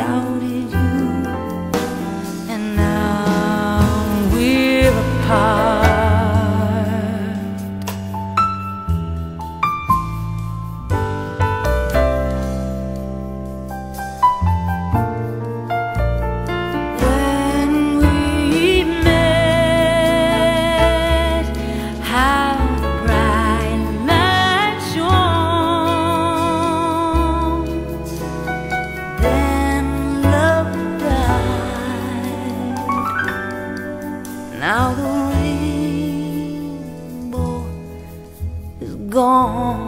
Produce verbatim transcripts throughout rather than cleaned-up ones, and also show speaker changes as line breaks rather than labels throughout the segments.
doubted you, and now we're apart. When we met, how bright light shone. Then love died. Now the rainbow is gone.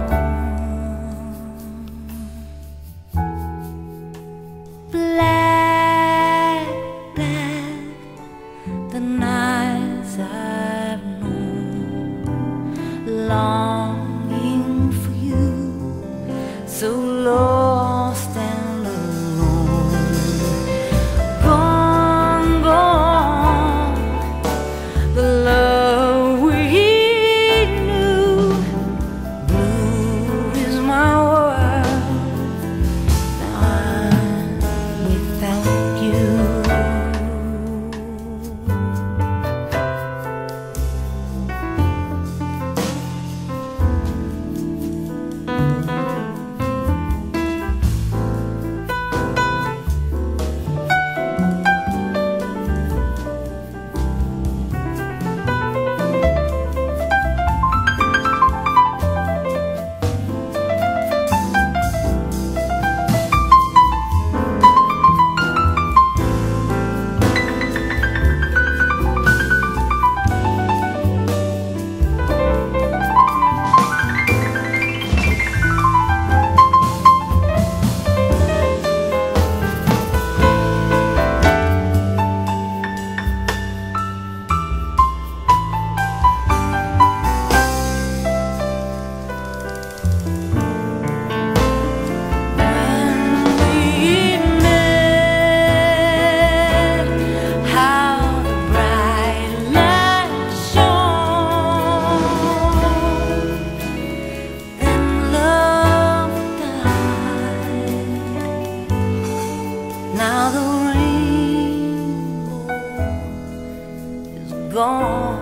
Black, black, the nights I've known, longing for you, so lost and alone. Gone, gone, the love we knew. Blue is my world, now I'm without you. Now the rainbow is gone.